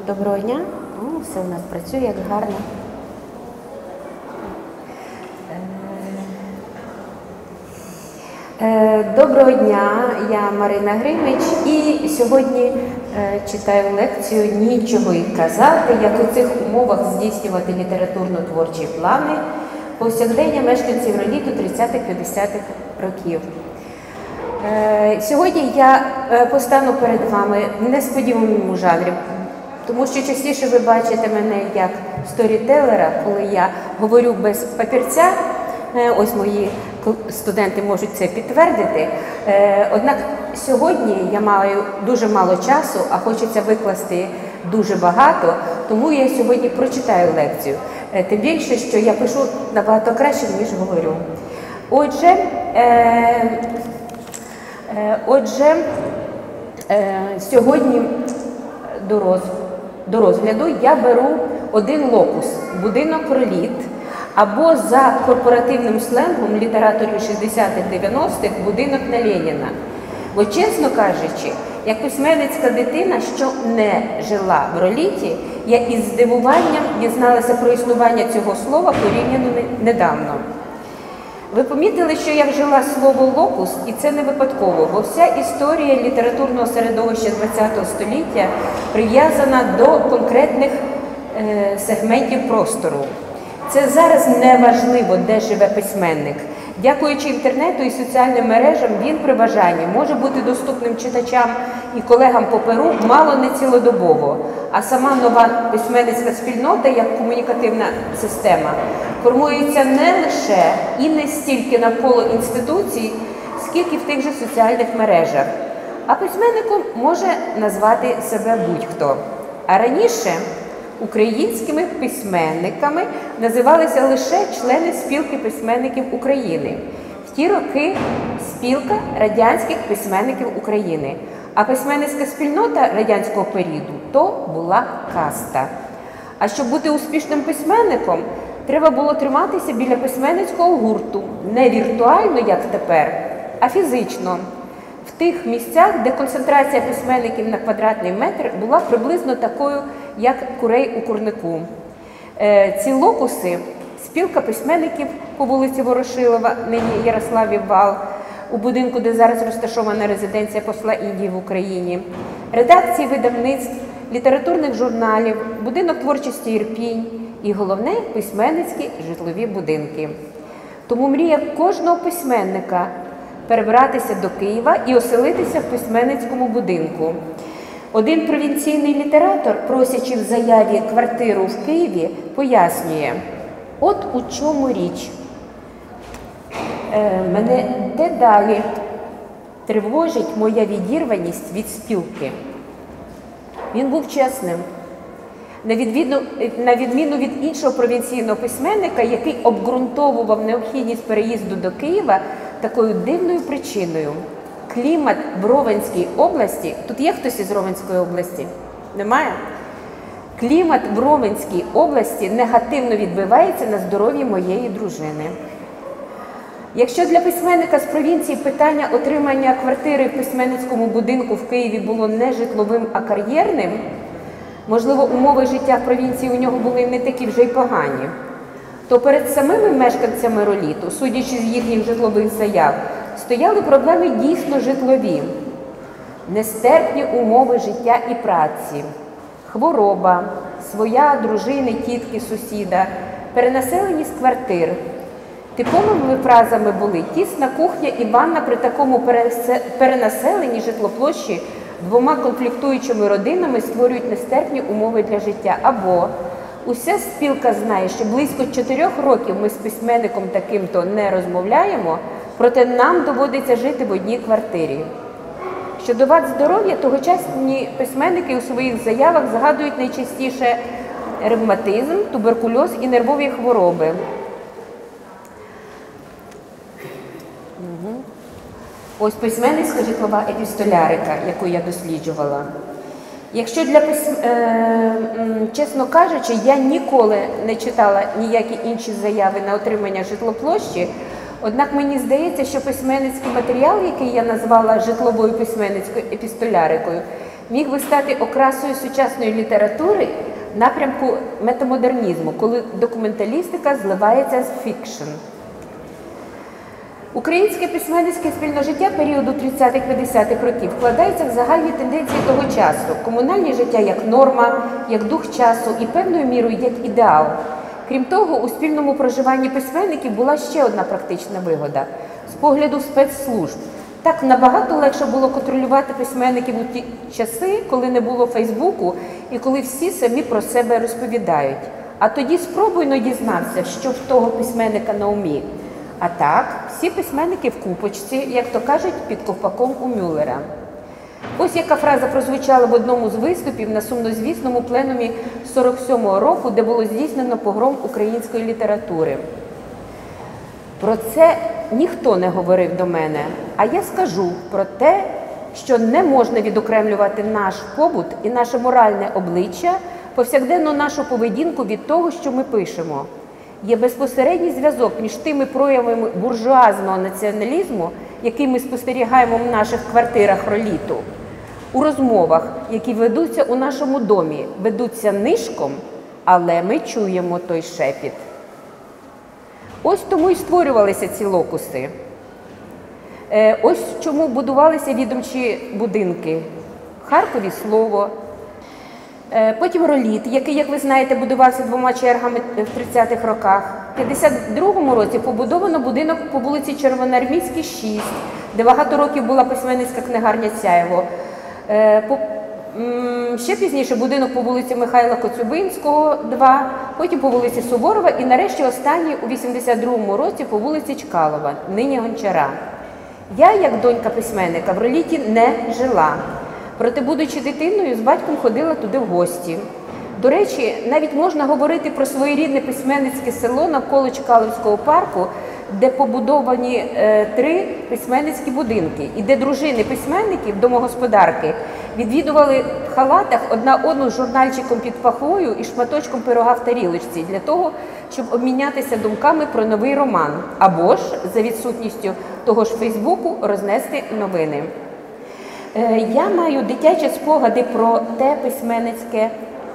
Доброго дня. Все у нас працює, як гарно. Доброго дня, я Марина Гримич і сьогодні читаю лекцію «Нічого й казати, як у цих умовах здійснювати літературно-творчі плани повсякдення мешканців Роліту 30-50-х років». Сьогодні я постану перед вами в несподіваному жанрі, тому що частіше ви бачите мене як сторітелера, коли я говорю без папірця. Ось мої студенти можуть це підтвердити. Однак сьогодні я маю дуже мало часу, а хочеться викласти дуже багато, тому я сьогодні прочитаю лекцію. Тим більше, що я пишу набагато краще, ніж говорю. Отже, сьогодні до розгляду я беру один локус – будинок Роліт, або за корпоративним сленгом літераторів 60-х-90-х будинок на Леніна. Бо, чесно кажучи, як письменницька дитина, що не жила в Роліті, я із здивуванням дізналася про існування цього слова порівняно недавно. Ви помітили, що я вжила слово «локус», і це не випадково, бо вся історія літературного середовища ХХ століття прив'язана до конкретних сегментів простору. Це зараз не важливо, де живе письменник. Дякуючи інтернету і соціальним мережам, він при бажанні може бути доступним читачам і колегам по перу мало не цілодобово. А сама нова письменницька спільнота, як комунікативна система, формується не лише і не стільки навколо інституцій, скільки в тих же соціальних мережах. А письменником може назвати себе будь-хто. А раніше українськими письменниками називалися лише члени Спілки письменників України. В ті роки Спілка радянських письменників України. А письменницька спільнота радянського періоду – то була каста. А щоб бути успішним письменником, треба було триматися біля письменницького гурту. Не віртуально, як тепер, а фізично. В тих місцях, де концентрація письменників на квадратний метр була приблизно такою, як курей у курнику. Ці локуси – Спілка письменників по вулиці Ворошилова, нині Ярославів Вал, у будинку, де зараз розташована резиденція посла Індії в Україні, редакції видавництв, літературних журналів, будинок творчості Ірпінь і, головне, письменницькі житлові будинки. Тому мрія кожного письменника – перебратися до Києва і оселитися в письменницькому будинку. Один провінційний літератор, просячи в заяві квартиру в Києві, пояснює: от у чому річ. Мене дедалі тривожить моя відірваність від спілки. Він був чесним. На відміну від іншого провінційного письменника, який обґрунтовував необхідність переїзду до Києва такою дивною причиною. Клімат в Ровенській області, тут є хтось із Ровенської області? Немає? Клімат в Ровенській області негативно відбивається на здоров'ї моєї дружини. Якщо для письменника з провінції питання отримання квартири в письменницькому будинку в Києві було не житловим, а кар'єрним, можливо, умови життя в провінції у нього були не такі вже й погані, то перед самими мешканцями Роліту, судячи з їхніх житлових заяв, стояли проблеми дійсно житлові. Нестерпні умови життя і праці, хвороба, своя дружини, тітки, сусіда, перенаселеність квартир. Типовими фразами були «тісна кухня і ванна при такому перенаселенні житлоплощі двома конфліктуючими родинами створюють нестерпні умови для життя». Або «уся спілка знає, що близько 4 років ми з письменником таким-то не розмовляємо, проте нам доводиться жити в одній квартирі». Щодо вад здоров'я, тогочасні письменники у своїх заявах згадують найчастіше ревматизм, туберкульоз і нервові хвороби. Ось письменницька житлова епістолярика, яку я досліджувала. Якщо чесно кажучи, я ніколи не читала ніякі інші заяви на отримання житлоплощі, однак мені здається, що письменницький матеріал, який я назвала житловою письменницькою епістолярикою, міг би стати окрасою сучасної літератури в напрямку метамодернізму, коли документалістика зливається з фікшн. Українське письменницьке спільножиття періоду 30-50-х років вкладається в загальні тенденції того часу. Комунальне життя як норма, як дух часу і певною мірою як ідеал. Крім того, у спільному проживанні письменників була ще одна практична вигода – з погляду спецслужб. Так набагато легше було контролювати письменників у ті часи, коли не було Фейсбуку і коли всі самі про себе розповідають. А тоді спробуй, но дізнався, що в того письменника на умі. А так, всі письменники в купочці, як то кажуть, під ковпаком у Мюллера. Ось яка фраза прозвучала в одному з виступів на сумнозвісному пленумі 47-го року, де було здійснено погром української літератури. Про це ніхто не говорив до мене, а я скажу про те, що не можна відокремлювати наш побут і наше моральне обличчя, повсякденну нашу поведінку від того, що ми пишемо. Є безпосередній зв'язок між тими проявами буржуазного націоналізму, який ми спостерігаємо в наших квартирах роліту, у розмовах, які ведуться у нашому домі, ведуться нишком, але ми чуємо той шепіт. Ось тому і створювалися ці локуси. Ось чому будувалися відомчі будинки. В Харкові слово. Потім роліт, який, як ви знаєте, будувався двома чергами в 30-х роках. В 52-му році побудовано будинок по вулиці Червоноармійській, 6, де багато років була письменницька книгарня «Сяєво». Ще пізніше будинок по вулиці Михайла Коцюбинського, 2, потім по вулиці Суворова і нарешті останній у 82-му році по вулиці Чкалова, нині Гончара. Я, як донька письменника, в роліті не жила. Проте, будучи дитиною, з батьком ходила туди в гості. До речі, навіть можна говорити про своєрідне письменницьке село навколо Чкаловського парку, де побудовані 3 письменницькі будинки, і де дружини письменників, домогосподарки, відвідували в халатах одна одну з журнальчиком під пахвою і шматочком пирога в тарілочці, для того, щоб обмінятися думками про новий роман, або ж, за відсутністю того ж Фейсбуку, рознести новини. Я маю дитячі спогади про те письменницьке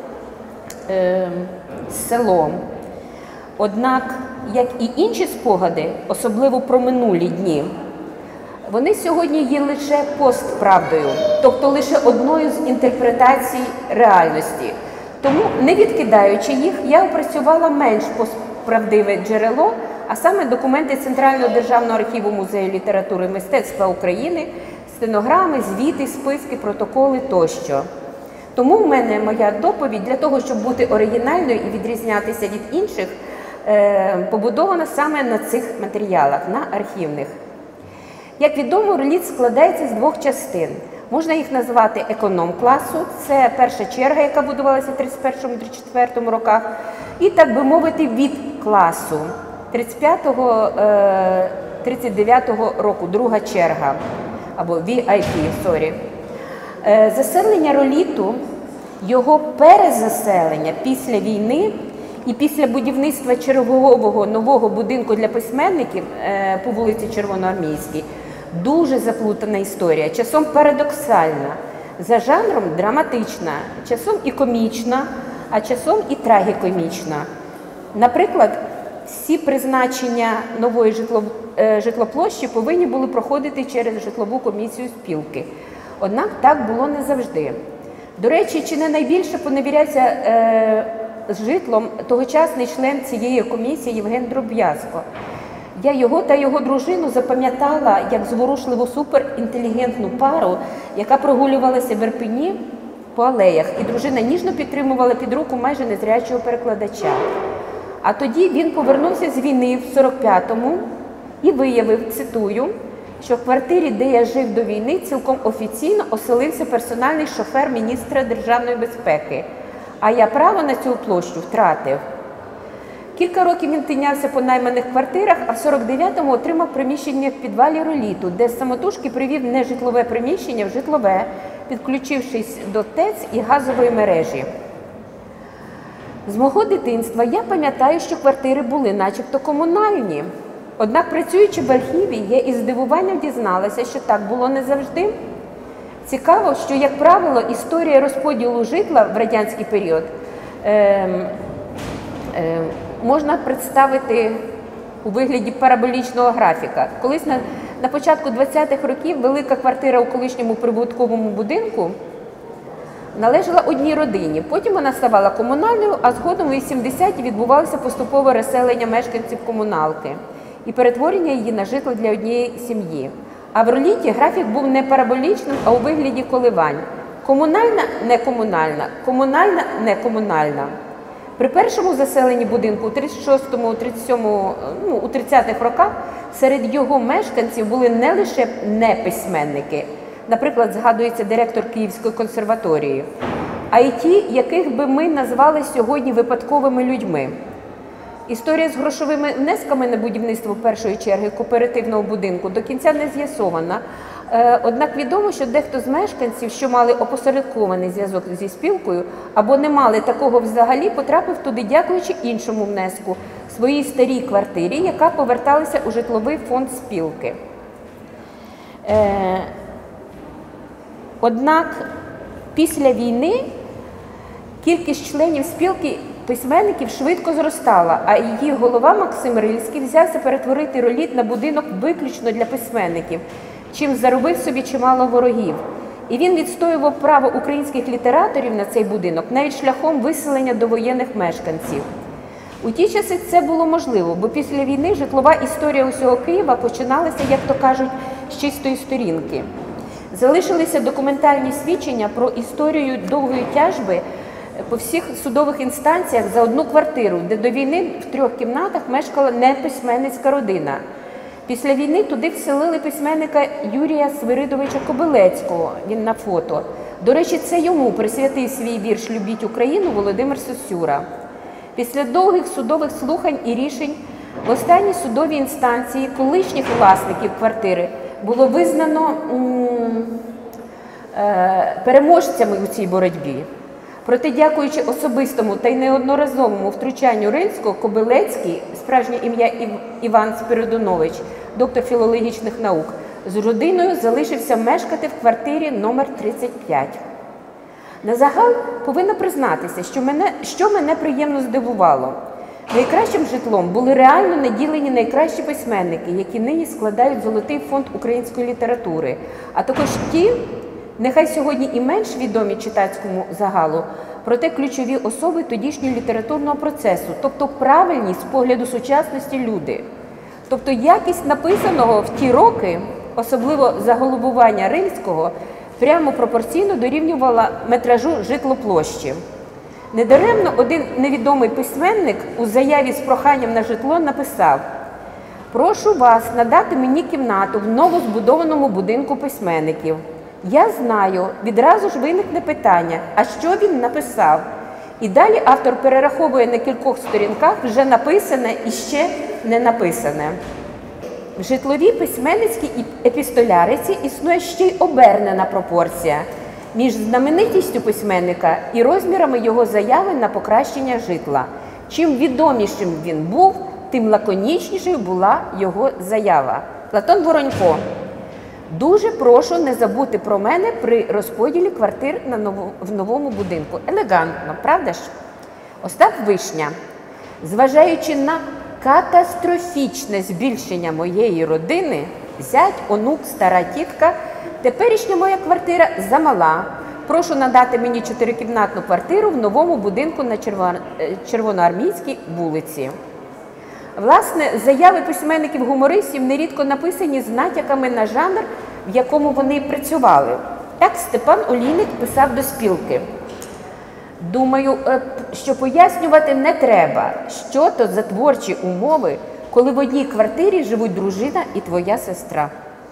село. Однак, як і інші спогади, особливо про минулі дні, вони сьогодні є лише постправдою, тобто лише одною з інтерпретацій реальності. Тому, не відкидаючи їх, я опрацювала менш постправдиве джерело, а саме документи Центрального державного архіву Музею літератури і мистецтва України, стенограми, звіти, списки, протоколи тощо. Тому в мене моя доповідь для того, щоб бути оригінальною і відрізнятися від інших, побудована саме на цих матеріалах, на архівних. Як відомо, роліт складається з 2 частин. Можна їх назвати економ-класу, це перша черга, яка будувалася в 31-34 роках, і, так би мовити, від класу 35-39 року, друга черга, або VIP, сорі. Заселення роліту, його перезаселення після війни і після будівництва чергового нового будинку для письменників по вулиці Червоноармійській дуже заплутана історія, часом парадоксальна, за жанром драматична, часом і комічна, а часом і трагікомічна. Наприклад, всі призначення нової житлоплощі повинні були проходити через житлову комісію спілки. Однак так було не завжди. До речі, чи не найбільше поневірявся з житлом тогочасний член цієї комісії Євген Дроб'язко. Я його та його дружину запам'ятала як зворушливу суперінтелігентну пару, яка прогулювалася в Ірпені по алеях, і дружина ніжно підтримувала під руку майже незрячого перекладача. А тоді він повернувся з війни в 45-му і виявив, цитую, що в квартирі, де я жив до війни, цілком офіційно оселився персональний шофер міністра державної безпеки, а я право на цю площу втратив. Кілька років він тинявся по найманих квартирах, а в 49-му отримав приміщення в підвалі роліту, де самотужки привів нежитлове приміщення в житлове, підключившись до ТЕЦ і газової мережі. З мого дитинства я пам'ятаю, що квартири були начебто комунальні. Однак, працюючи в архіві, я із здивуванням дізналася, що так було не завжди. Цікаво, що, як правило, історія розподілу житла в радянський період можна представити у вигляді параболічного графіка. Колись на початку 20-х років велика квартира у колишньому прибутковому будинку належала одній родині. Потім вона ставала комунальною, а згодом у 80-ті відбувалося поступове розселення мешканців комуналки і перетворення її на житло для однієї сім'ї. А в роліті графік був не параболічним, а у вигляді коливань. Комунальна – некомунальна, комунальна – некомунальна. При першому заселенні будинку у 36-му, 37-му, у 30-х роках серед його мешканців були не лише неписьменники, наприклад, згадується директор Київської консерваторії, а й ті, яких би ми назвали сьогодні випадковими людьми. Історія з грошовими внесками на будівництво першої черги кооперативного будинку до кінця не з'ясована. Однак відомо, що дехто з мешканців, що мали опосередкований зв'язок зі спілкою, або не мали такого взагалі, потрапив туди, дякуючи іншому внеску – своїй старій квартирі, яка поверталася у житловий фонд спілки. Однак після війни кількість членів спілки письменників швидко зростала, а її голова Максим Рильський взявся перетворити роліт на будинок виключно для письменників, чим заробив собі чимало ворогів. І він відстоював право українських літераторів на цей будинок навіть шляхом виселення довоєнних мешканців. У ті часи це було можливо, бо після війни житлова історія усього Києва починалася, як то кажуть, з чистої сторінки. Залишилися документальні свідчення про історію довгої тяжби по всіх судових інстанціях за одну квартиру, де до війни в 3 кімнатах мешкала неписьменницька родина. Після війни туди вселили письменника Юрія Свиридовича Кобилецького, він на фото. До речі, це йому присвятив свій вірш «Любіть Україну» Володимир Сосюра. Після довгих судових слухань і рішень в останній судовій інстанції колишніх власників квартири було визнано переможцями у цій боротьбі. Проте, дякуючи особистому та й неодноразовому втручанню Рильського, Кобилецький, справжнє ім'я Іван Спиридонович, доктор філологічних наук, з родиною залишився мешкати в квартирі номер 35. Назагал повинна признатися, що мене приємно здивувало. Найкращим житлом були реально наділені найкращі письменники, які нині складають золотий фонд української літератури, а також ті, нехай сьогодні і менш відомі читацькому загалу, проте ключові особи тодішнього літературного процесу, тобто правильні з погляду сучасності люди. Тобто якість написаного в ті роки, особливо заголовування Рильського, прямо пропорційно дорівнювала метражу житлоплощі. Недаремно один невідомий письменник у заяві з проханням на житло написав: «Прошу вас надати мені кімнату в новозбудованому будинку письменників». Я знаю, відразу ж виникне питання, а що він написав? І далі автор перераховує на кількох сторінках вже написане і ще не написане. В житловій письменницькій епістоляриці існує ще й обернена пропорція між знаменитістю письменника і розмірами його заяви на покращення житла. Чим відомішим він був, тим лаконічнішою була його заява. Платон Воронько. Дуже прошу не забути про мене при розподілі квартир в новому будинку. Елегантно, правда ж? Остап Вишня. Зважаючи на катастрофічне збільшення моєї родини, зять, онук, стара тітка, теперішня моя квартира замала. Прошу надати мені 4-кімнатну квартиру в новому будинку на Червоноармійській вулиці. Власне, заяви письменників-гумористів нерідко написані з натяками на жанр, в якому вони працювали. Так Степан Олійник писав до спілки. Думаю, що пояснювати не треба, що то за творчі умови, коли в одній квартирі живуть дружина і твоя сестра.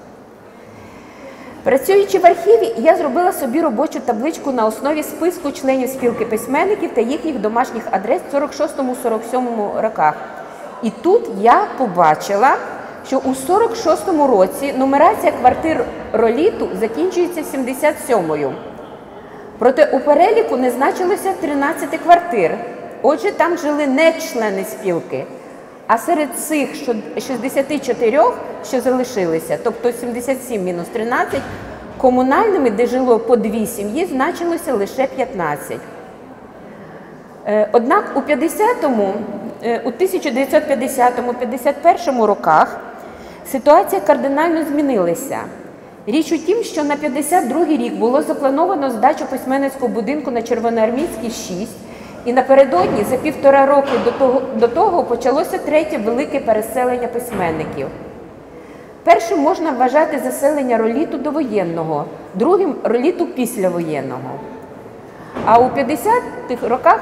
Працюючи в архіві, я зробила собі робочу табличку на основі списку членів спілки письменників та їхніх домашніх адрес в 46-47 роках. І тут я побачила, що у 46-му році нумерація квартир роліту закінчується 77-ю. Проте у переліку не значилося 13 квартир. Отже, там жили не члени спілки. А серед цих 64, що залишилися, тобто 77 мінус 13, Комунальними, де жило по 2 сім'ї, значилося лише 15. Однак у 1950-51 роках ситуація кардинально змінилася. Річ у тім, що на 52-й рік було заплановано здачу письменницького будинку на Червоноармійській, 6, і напередодні, за 1,5 роки до того, почалося третє велике переселення письменників. Першим можна вважати заселення роліту довоєнного, другим – роліту післявоєнного. А у 50-х роках,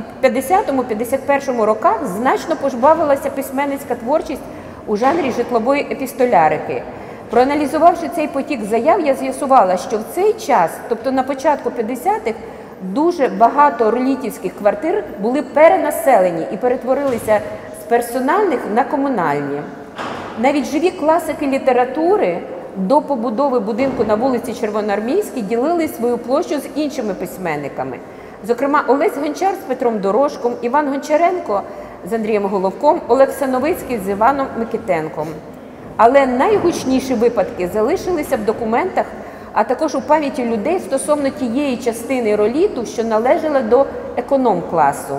50-51 роках значно пожвавилася письменницька творчість у жанрі житлової епістолярики. Проаналізувавши цей потік заяв, я з'ясувала, що в цей час, тобто на початку 50-х, дуже багато ролітівських квартир були перенаселені і перетворилися з персональних на комунальні. Навіть живі класики літератури до побудови будинку на вулиці Червоноармійській ділили свою площу з іншими письменниками. Зокрема, Олесь Гончар з Петром Дорожком, Іван Гончаренко з Андрієм Головком, Олег Сановицький з Іваном Микитенком. Але найгучніші випадки залишилися в документах, а також у пам'яті людей стосовно тієї частини роліту, що належала до економ-класу.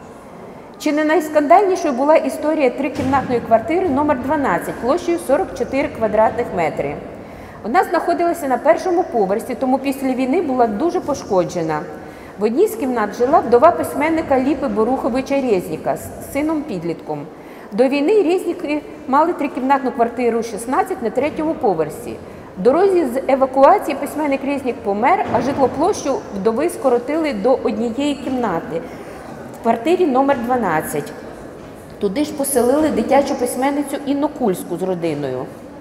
Чи не найскандальнішою була історія трикімнатної квартири номер 12 площею 44 квадратних метри. Вона знаходилася на першому поверсі, тому після війни була дуже пошкоджена. В одній з кімнат жила вдова письменника Ліпи Боруховича Резніка з сином-підлітком. До війни Резніки мали трикімнатну квартиру 16 на третьому поверсі. В дорозі з евакуації письменник Резнік помер, а житлоплощу вдови скоротили до однієї кімнати в квартирі номер 12. Туди ж поселили дитячу письменницю Інну Кульську з родиною.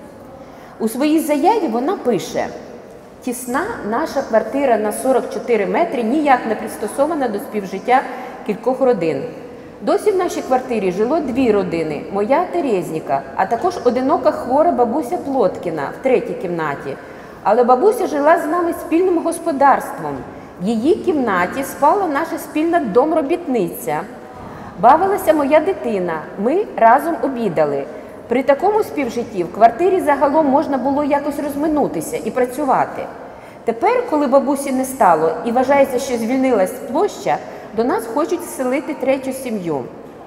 У своїй заяві вона пише: «Тісна наша квартира на 44 метри ніяк не пристосована до співжиття кількох родин. Досі в нашій квартирі жило 2 родини – моя та Резніка, а також одинока хвора бабуся Плоткіна в третій кімнаті. Але бабуся жила з нами спільним господарством. В її кімнаті спала наша спільна домробітниця. Бавилася моя дитина, ми разом обідали. При такому співжитті в квартирі загалом можна було якось розминутися і працювати. Тепер, коли бабусі не стало і вважається, що звільнилась площа, до нас хочуть вселити третю сім'ю».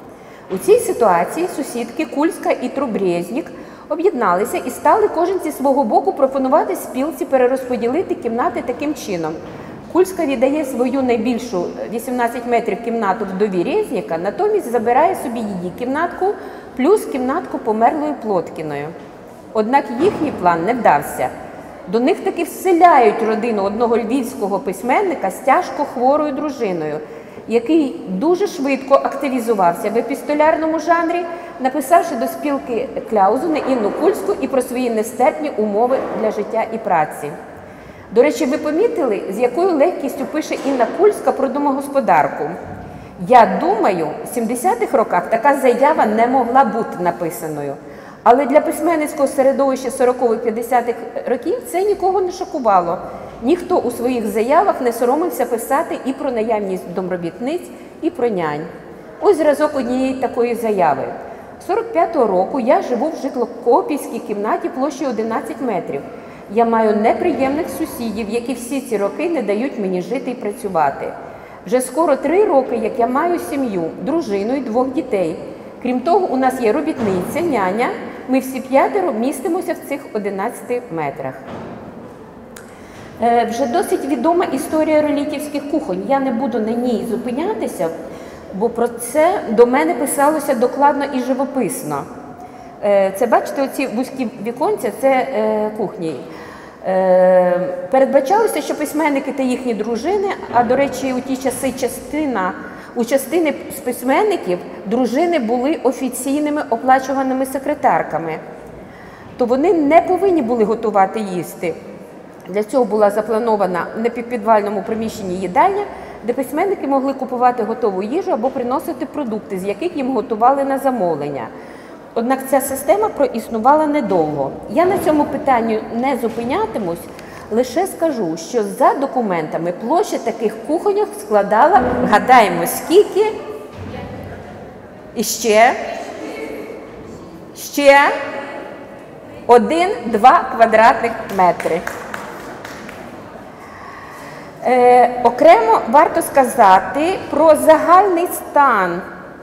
У цій ситуації сусідки Кульська і Трубрезнік об'єдналися і стали кожен зі свого боку пропонувати спілці перерозподілити кімнати таким чином. Кульська віддає свою найбільшу 18 метрів кімнату вдові Резніка, натомість забирає собі її кімнатку плюс кімнатку померлої Плоткіною. Однак їхній план не вдався. До них таки вселяють родину одного львівського письменника з тяжко хворою дружиною, який дуже швидко активізувався в епістолярному жанрі, написавши до спілки кляузу на Інну Кульську і про свої нестерпні умови для життя і праці. До речі, ви помітили, з якою легкістю пише Інна Кульська про домогосподарку? Я думаю, в 70-х роках така заява не могла бути написаною. Але для письменницького середовища 40-50-х років це нікого не шокувало. Ніхто у своїх заявах не соромився писати і про наявність домробітниць, і про нянь. Ось зразок однієї такої заяви. 45-го року я живу в житлокопівській кімнаті площею 11 метрів. Я маю неприємних сусідів, які всі ці роки не дають мені жити і працювати. Вже скоро 3 роки, як я маю сім'ю, дружину і 2 дітей. Крім того, у нас є робітниця, няня. Ми всі 5 містимося в цих 11 метрах. Вже досить відома історія ролітівських кухонь. Я не буду на ній зупинятися, бо про це до мене писалося докладно і живописно. Це, бачите, оці вузькі віконця – це кухні. Передбачалося, що письменники та їхні дружини, а, до речі, у ті часи у частини з письменників дружини були офіційними оплачуваними секретарками, то вони не повинні були готувати їсти. Для цього була запланована в напівпідвальному приміщенні їдальня, де письменники могли купувати готову їжу або приносити продукти, з яких їм готували на замовлення. Однак ця система проіснувала недовго. Я на цьому питанні не зупинятимусь, лише скажу, що за документами площа таких кухоньок складала, гадаємо, скільки? І ще 1-2 квадратних метри. Окремо варто сказати про загальний стан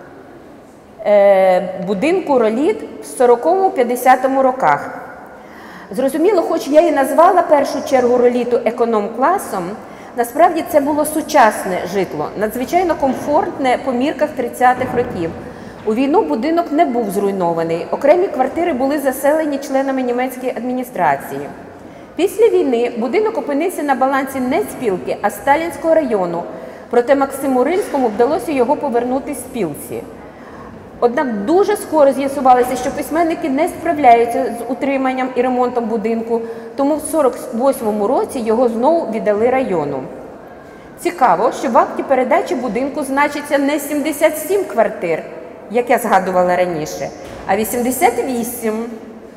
будинку «Роліт» в 40-50 роках. Зрозуміло, хоч я і назвала першу чергу «Роліту» економ-класом, насправді це було сучасне житло, надзвичайно комфортне по мірках 30-х років. У війну будинок не був зруйнований, окремі квартири були заселені членами німецької адміністрації. Після війни будинок опинився на балансі не спілки, а Сталінського району, проте Максиму Рильському вдалося його повернути спілці. Однак дуже скоро з'ясувалося, що письменники не справляються з утриманням і ремонтом будинку, тому в 1948 році його знову віддали району. Цікаво, що в акті передачі будинку значиться не 77 квартир, як я згадувала раніше, а 88.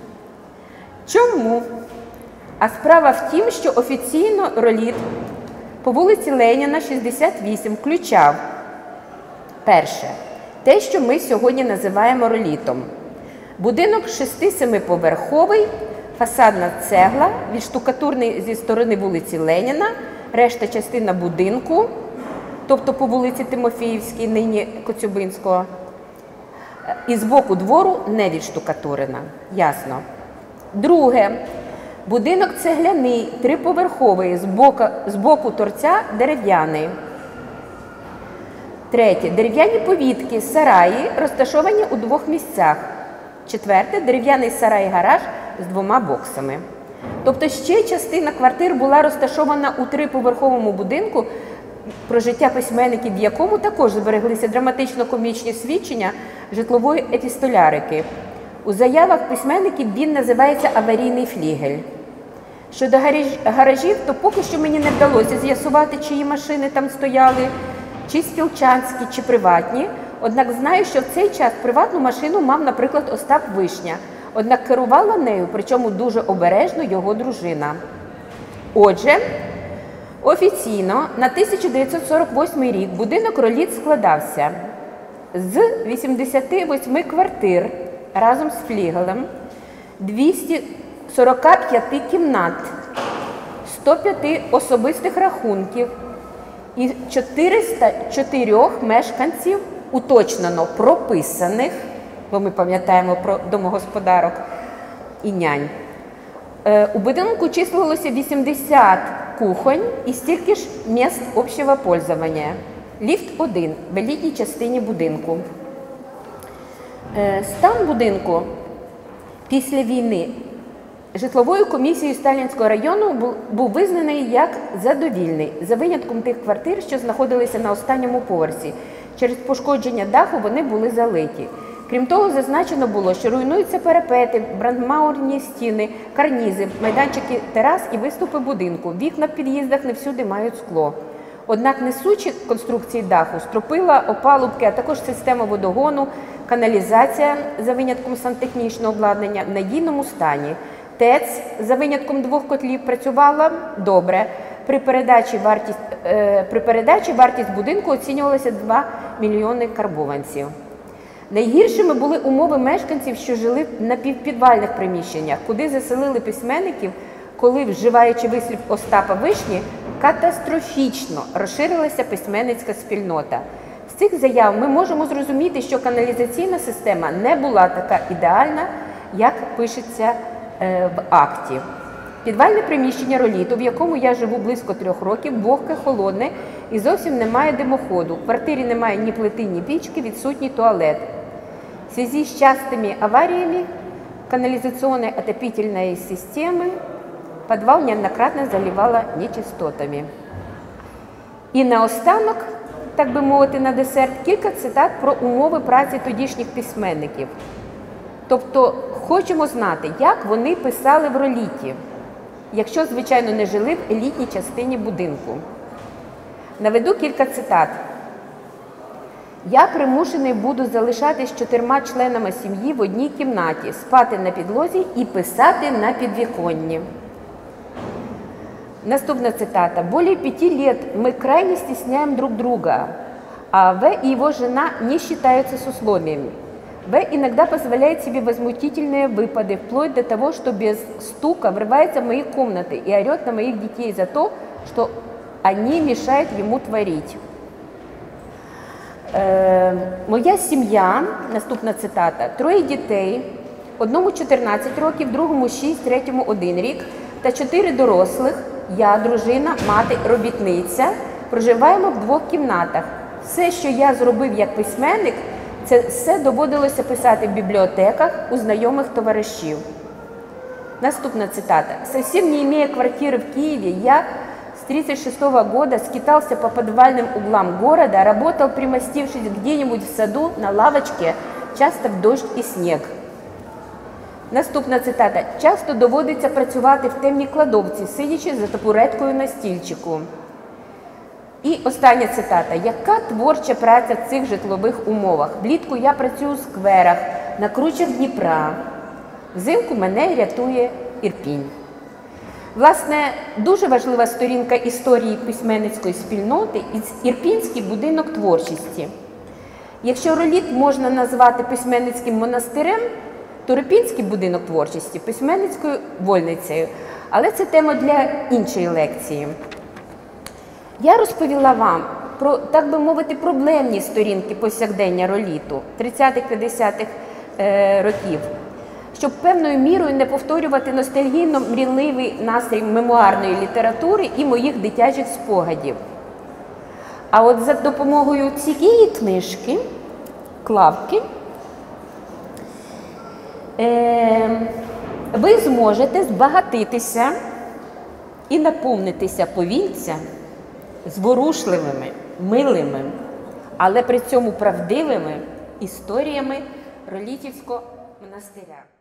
Чому? А справа в тім, що офіційно «Роліт» по вулиці Леніна, 68, включав перше – те, що ми сьогодні називаємо «Ролітом». Будинок 6-7-поверховий, фасадна цегла, відштукатурний зі сторони вулиці Леніна, решта частина будинку, тобто по вулиці Тимофіївській, нині Коцюбинського, і з боку двору не відштукатурена. Ясно. Друге. Будинок цегляний, 3-поверховий, з боку торця дерев'яний. Третє. Дерев'яні повітки, сараї, розташовані у 2 місцях. Четверте. Дерев'яний сарай-гараж з 2 боксами. Тобто ще частина квартир була розташована у 3-поверховому будинку, про життя письменників, в якому також збереглися драматично-комічні свідчення житлової епістолярики. У заявах письменників він називається «Аварійний флігель». Щодо гаражів, то поки що мені не вдалося з'ясувати, чиї машини там стояли, чи спілчанські, чи приватні. Однак знаю, що в цей час приватну машину мав, наприклад, Остап Вишня. Однак керувала нею, причому дуже обережно, його дружина. Отже, офіційно на 1948 рік будинок «Роліт» складався з 88 квартир разом з флігелем, 245 кімнат, 105 особистих рахунків і 404 мешканців, уточнено прописаних, бо ми пам'ятаємо про домогосподарок і нянь. У будинку числилося 80 кухонь і стільки ж місць общого пользования. Ліфт 1 в елітній частині будинку. Стан будинку після війни житловою комісією Сталінського району був визнаний як задовільний, за винятком тих квартир, що знаходилися на останньому поверсі. Через пошкодження даху вони були залиті. Крім того, зазначено було, що руйнуються парапети, брандмаурні стіни, карнізи, майданчики терас і виступи будинку. Вікна в під'їздах не всюди мають скло. Однак несучі конструкції даху, стропила, опалубки, а також система водогону, каналізація, за винятком сантехнічного обладнання, в надійному стані. ТЕЦ, за винятком 2 котлів, працювала добре. При передачі вартість будинку оцінювалася 2 мільйони карбованців. Найгіршими були умови мешканців, що жили в напівпідвальних приміщеннях, куди заселили письменників, коли, вживаючи вислів Остапа Вишні, катастрофічно розширилася письменницька спільнота. З цих заяв ми можемо зрозуміти, що каналізаційна система не була така ідеальна, як пишеться в акті. Підвальне приміщення «Роліту», в якому я живу близько 3 років, вогке, холодне і зовсім немає димоходу. В квартирі немає ні плити, ні пічки, відсутній туалет. В связи с частыми авариями канализационной отопительной системы подвал неоднократно заливало нечистотами. І наостанок, так би мовити, на десерт, кілька цитат про умови праці тодішніх письменників. Тобто, хочемо знати, як вони писали в «Роліті», якщо, звичайно, не жили в елітній частині будинку. Наведу кілька цитат. «Я примушений буду залишатись 4 членами сім'ї в одній кімнаті, спати на підлозі і писати на підвіконні». Наступна цитата. «Более 5 лет мы крайне стесняем друг друга, а В и его жена не считаются с условиями. В иногда позволяет себе возмутительные выпады, вплоть до того, что без стука врывается в мои комнаты и орет на моих детей за то, что они мешают ему творить. Моя сім'я, наступна цитата, 3 дітей, одному 14 років, другому 6, третьому 1 рік та 4 дорослих, я, дружина, мати, робітниця, проживаємо в 2 кімнатах. Все, що я зробив як письменник, це все доводилося писати в бібліотеках у знайомих товаришів. Наступна цитата. «Совсем не имея квартиры в Киеве, я с 1936 года скитался по подвальным углам города, работал, примостившись где-нибудь в саду на лавочке, часто в дощ і снег». Наступна цитата. «Часто доводиться працювати в темній кладовці, сидячи за табуреткою на стільчику». І остання цитата. «Яка творча праця в цих житлових умовах? Влітку я працюю у скверах, на кручах Дніпра. Взимку мене рятує Ірпінь». Власне, дуже важлива сторінка історії письменницької спільноти – Ірпінський будинок творчості. Якщо Роліт можна назвати письменницьким монастирем, то Ірпінський будинок творчості – письменницькою вольницею. Але це тема для іншої лекції. Я розповіла вам про, так би мовити, проблемні сторінки повсякдення Роліту 30-50-х років, щоб певною мірою не повторювати ностальгійно-мрійливий настрій мемуарної літератури і моїх дитячих спогадів. А от за допомогою цієї книжки, Клавки, ви зможете збагатитися і наповнитися повільця зворушливими, милими, але при цьому правдивими історіями Ролітівського монастиря.